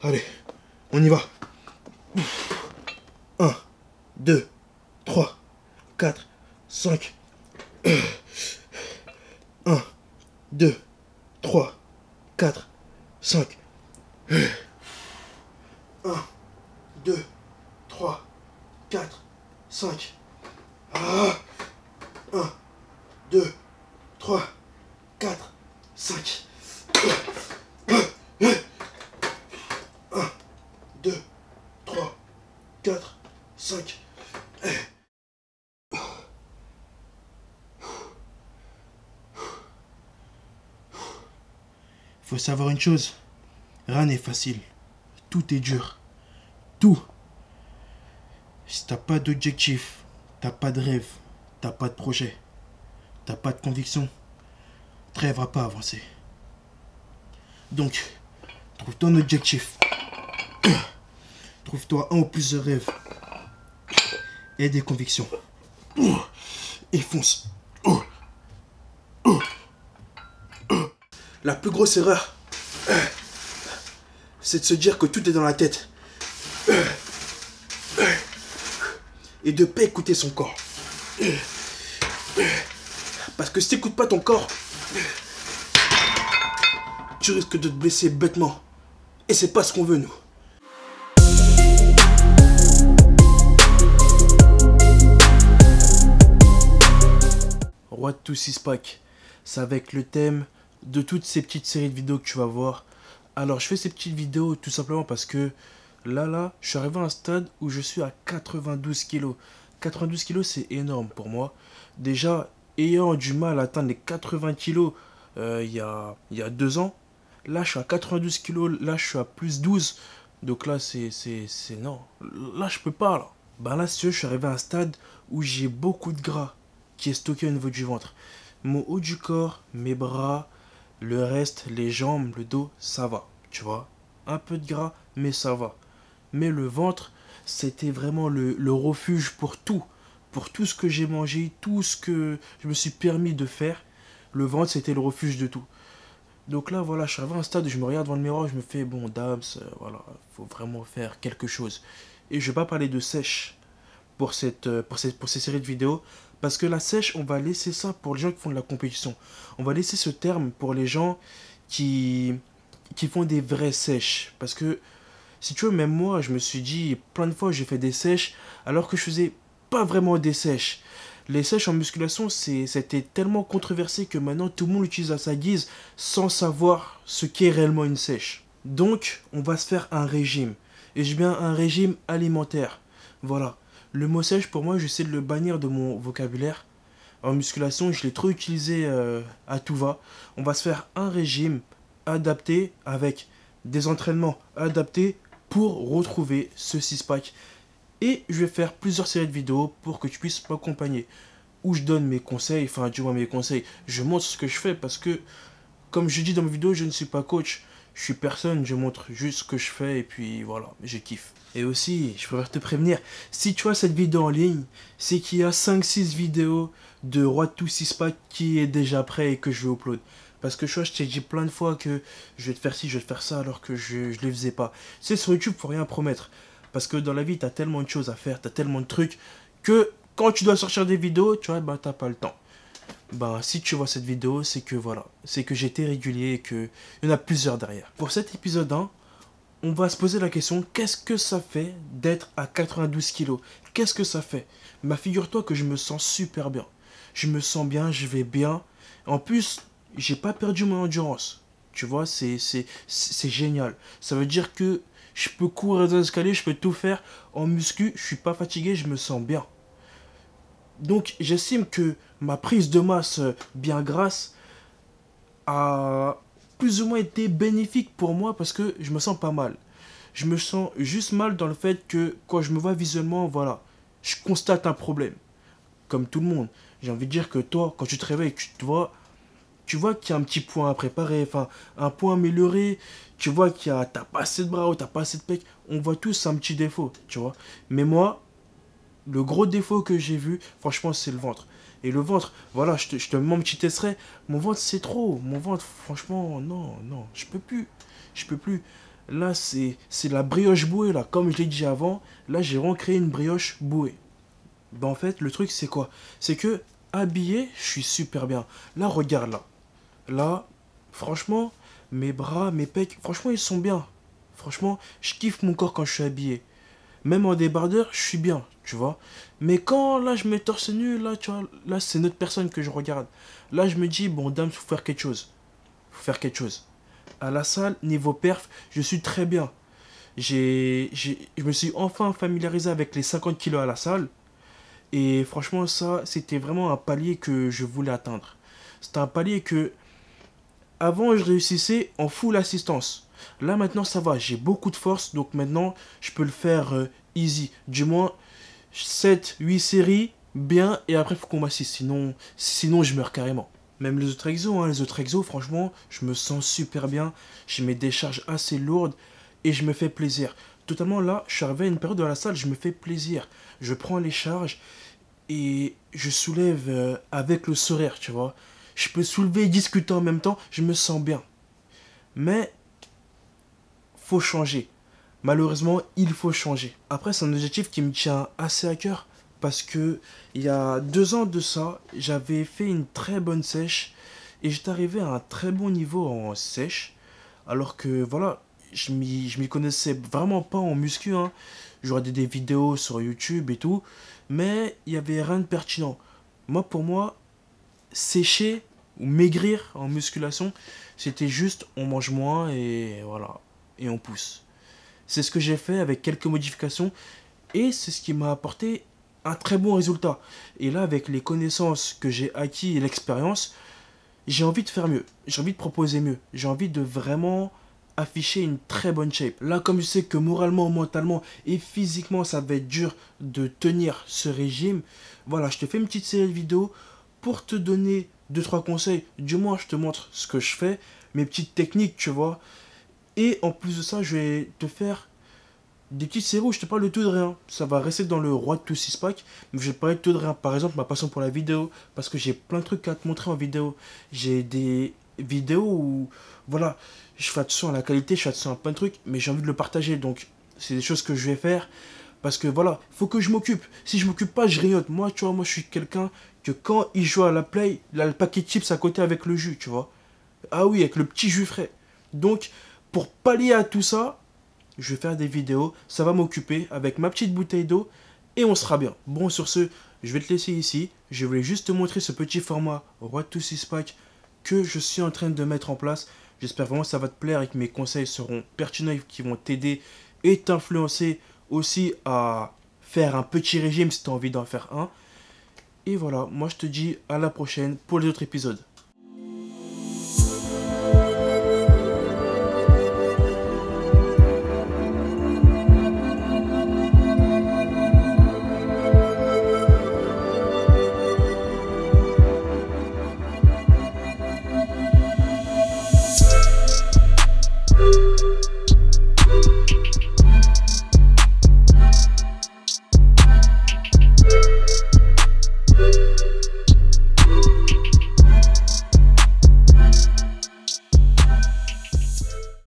Allez, on y va. 1, 2, 3, 4, 5. 1, 2, 3, 4, 5. 1, 2, 3, 4, 5. 1, 2, 3, 4, 5. 1, 2, 3, 4, 5. Faut savoir une chose, rien n'est facile, tout est dur, tout. Si t'as pas d'objectif, t'as pas de rêve, t'as pas de projet, t'as pas de conviction, tu n'arriveras pas à avancer. Donc, trouve ton objectif, trouve-toi un ou plusieurs rêves et des convictions, et fonce. La plus grosse erreur, c'est de se dire que tout est dans la tête. Et de ne pas écouter son corps. Parce que si tu n'écoutes pas ton corps, tu risques de te blesser bêtement. Et c'est pas ce qu'on veut, nous. Road to Six Pack, c'est avec le thème de toutes ces petites séries de vidéos que tu vas voir. Alors je fais ces petites vidéos tout simplement parce que là, je suis arrivé à un stade où je suis à 92 kg. 92 kg, c'est énorme pour moi. Déjà, ayant du mal à atteindre les 80 kg il y a 2 ans, là je suis à 92 kg, là je suis à plus 12. Donc là, c'est non. Là, je peux pas, là. Ben là, si tu veux, je suis arrivé à un stade où j'ai beaucoup de gras qui est stocké au niveau du ventre. Mon haut du corps, mes bras, le reste, les jambes, le dos, ça va, tu vois. Un peu de gras, mais ça va. Mais le ventre, c'était vraiment le refuge pour tout. Pour tout ce que j'ai mangé, tout ce que je me suis permis de faire. Le ventre, c'était le refuge de tout. Donc là, voilà, je suis arrivé à un stade où je me regarde devant le miroir, je me fais, bon, Dams, voilà, il faut vraiment faire quelque chose. Et je vais pas parler de sèche pour ces séries de vidéos. Parce que la sèche, on va laisser ça pour les gens qui font de la compétition. On va laisser ce terme pour les gens qui font des vraies sèches. Parce que, si tu veux, même moi, je me suis dit, plein de fois, j'ai fait des sèches, alors que je faisais pas vraiment des sèches. Les sèches en musculation, c'était tellement controversé que maintenant, tout le monde l'utilise à sa guise, sans savoir ce qu'est réellement une sèche. Donc, on va se faire un régime. Et je viens un régime alimentaire. Voilà. Le mot sèche, pour moi, j'essaie de le bannir de mon vocabulaire. En musculation, je l'ai trop utilisé à tout va. On va se faire un régime adapté avec des entraînements adaptés pour retrouver ce six-pack. Et je vais faire plusieurs séries de vidéos pour que tu puisses m'accompagner. Où je donne mes conseils, enfin du moins mes conseils. Je montre ce que je fais parce que, comme je dis dans mes vidéos, je ne suis pas coach. Je suis personne, je montre juste ce que je fais et puis voilà, je kiffe. Et aussi, je préfère te prévenir, si tu vois cette vidéo en ligne, c'est qu'il y a 5-6 vidéos de Road to Six Pack qui est déjà prêt et que je vais upload. Parce que je t'ai dit plein de fois que je vais te faire ci, je vais te faire ça alors que je ne les faisais pas. Tu sais, sur YouTube, faut rien promettre. Parce que dans la vie, tu as tellement de choses à faire, tu as tellement de trucs que quand tu dois sortir des vidéos, tu vois, bah t'as pas le temps. Bah, si tu vois cette vidéo, c'est que voilà, c'est que j'étais régulier et qu'il y en a plusieurs derrière. Pour cet épisode 1, on va se poser la question, qu'est-ce que ça fait d'être à 92 kg? Qu'est-ce que ça fait? Bah, figure-toi que je me sens super bien. Je me sens bien, je vais bien. En plus, j'ai pas perdu mon endurance. Tu vois, c'est génial. Ça veut dire que je peux courir dans les escaliers, je peux tout faire. En muscu, je suis pas fatigué, je me sens bien. Donc, j'estime que ma prise de masse bien grasse a plus ou moins été bénéfique pour moi parce que je me sens pas mal. Je me sens juste mal dans le fait que quand je me vois visuellement, voilà, je constate un problème. Comme tout le monde. J'ai envie de dire que toi, quand tu te réveilles, tu vois qu'il y a un petit point à préparer, enfin, un point amélioré. Tu vois t'as pas assez de bras ou t'as pas assez de pecs. On voit tous un petit défaut, tu vois. Mais moi, le gros défaut que j'ai vu, franchement, c'est le ventre. Et le ventre, voilà, je te mets mon petit extrait. Mon ventre, c'est trop. Mon ventre, franchement, non, je peux plus. Je peux plus. Là, c'est la brioche bouée, là. Comme je l'ai dit avant, là, j'ai recréé une brioche bouée. Ben, en fait, le truc, c'est quoi? C'est que, habillé, je suis super bien. Là, regarde, là. Là, franchement, mes bras, mes pecs, franchement, ils sont bien. Franchement, je kiffe mon corps quand je suis habillé. Même en débardeur, je suis bien, tu vois. Mais quand, là, je mets torse nu, là, tu vois, là, c'est notre personne que je regarde. Là, je me dis, bon, dame, faut faire quelque chose. Faut faire quelque chose. À la salle, niveau perf, je suis très bien. Je me suis enfin familiarisé avec les 50 kilos à la salle. Et franchement, ça, c'était vraiment un palier que je voulais atteindre. C'était un palier que, avant, je réussissais en full assistance. Là, maintenant, ça va. J'ai beaucoup de force. Donc maintenant, je peux le faire easy. Du moins, 7 8 séries, bien. Et après, il faut qu'on m'assiste. Sinon, je meurs carrément. Même les autres exos, hein, les autres exos, franchement, je me sens super bien. Je mets des charges assez lourdes et je me fais plaisir. Totalement là, je suis arrivé à une période de la salle, je me fais plaisir. Je prends les charges et je soulève avec le sourire, tu vois. Je peux soulever et discuter en même temps, je me sens bien. Mais faut changer. Malheureusement, il faut changer. Après, c'est un objectif qui me tient assez à cœur parce que il y a 2 ans de ça, j'avais fait une très bonne sèche et j'étais arrivé à un très bon niveau en sèche. Alors que voilà, je m'y connaissais vraiment pas en muscu, hein. Je regardais des vidéos sur YouTube et tout, mais il y avait rien de pertinent. Pour moi, sécher ou maigrir en musculation, c'était juste on mange moins et voilà, et on pousse. C'est ce que j'ai fait avec quelques modifications et c'est ce qui m'a apporté un très bon résultat. Et là, avec les connaissances que j'ai acquis et l'expérience, j'ai envie de faire mieux. J'ai envie de proposer mieux. J'ai envie de vraiment afficher une très bonne shape. Là, comme je sais que moralement, mentalement et physiquement, ça va être dur de tenir ce régime, voilà, je te fais une petite série de vidéos pour te donner deux trois conseils. Du moins, je te montre ce que je fais, mes petites techniques, tu vois. Et en plus de ça, je vais te faire des petites séries où je te parle de tout de rien. Ça va rester dans le roi de tout 6 pack. Mais je vais te parler de tout de rien. Par exemple, ma passion pour la vidéo. Parce que j'ai plein de trucs à te montrer en vidéo. J'ai des vidéos où, voilà, je fais attention à la qualité, je fais attention à plein de trucs. Mais j'ai envie de le partager. Donc, c'est des choses que je vais faire. Parce que voilà, faut que je m'occupe. Si je m'occupe pas, je grignote. Moi, tu vois, moi, je suis quelqu'un que quand il joue à la play, il a le paquet de chips à côté avec le jus, tu vois. Ah oui, avec le petit jus frais. Donc, pour pallier à tout ça, je vais faire des vidéos, ça va m'occuper avec ma petite bouteille d'eau et on sera bien. Bon, sur ce, je vais te laisser ici. Je voulais juste te montrer ce petit format Road to 6 Pack que je suis en train de mettre en place. J'espère vraiment que ça va te plaire et que mes conseils seront pertinents et qui vont t'aider et t'influencer aussi à faire un petit régime si tu as envie d'en faire un. Et voilà, moi je te dis à la prochaine pour les autres épisodes.